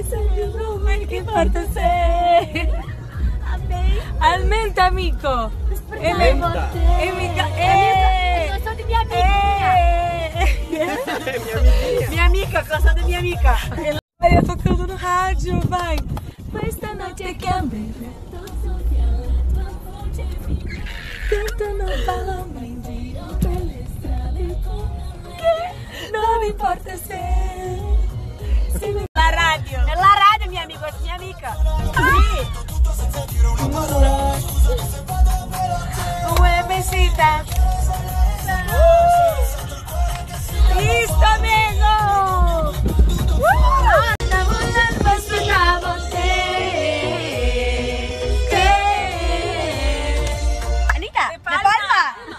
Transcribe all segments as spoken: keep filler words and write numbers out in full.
che sei un nome che porta sé. Almento amico. E Menta. E mica. E Cosa di mia amica? Minha amiga, casa da minha amiga. Ela tocando no rádio, vai. Questa notte che a me cantano paloma in giro per le strade. Che non importa se la radio. Nella radio, mio amico, è mia amica. Sì. Una besita. Listo, amigo. Estamos volando te. Anita, De de Palma. Palma.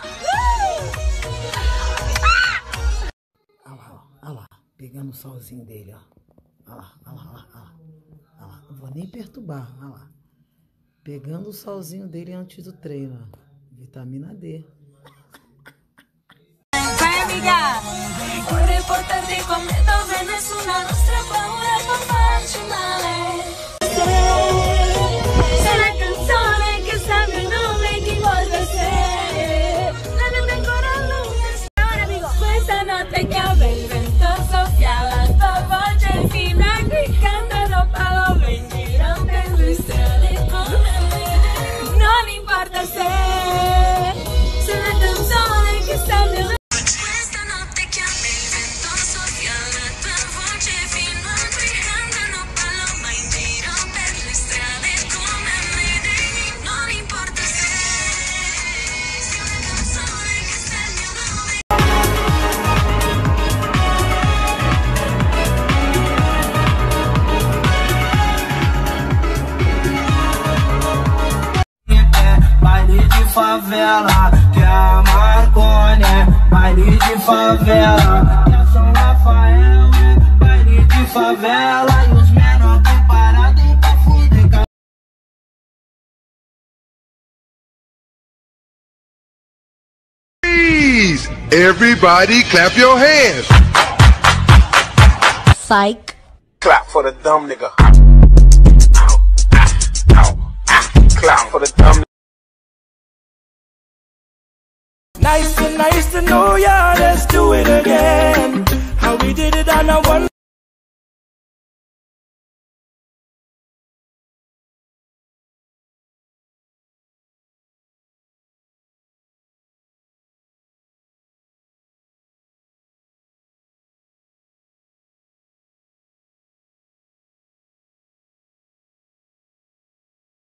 Olha lá, olha lá, pegando o solzinho dele, ó. Olha lá, olha lá, olha lá, olha lá. Olha lá. Não vou nem perturbar, olha lá. Pegando o solzinho dele antes do treino, ó. Vitamina D. Vai, amiga. Vorrei portarti con me dove nessuna nostra paura può farci male. Sei la canzone che sa il mio nome che vuole sé. La notte ancora lunga. Amigo. Questa notte che a me il vento soffia la tua voce fino a qui cantano palome in giro per le strade come me. Non importa se sei la canzone che sa il mio nome. Questa notte che a me il vento soffia la tua voce fino a qui cantano palome in giro per le strade come me. Non importa se sei la canzone che sa il mio nome. Baile de favela, que é a Marconi, baile de favela, que é São Rafael, baile de favela, e os menores preparados pra fuder. Please, everybody clap your hands. Psych. Clap for the dumb nigga. Clap for the dumb nigga. Nice to, nice to know ya, let's do it again. How we did it on a one.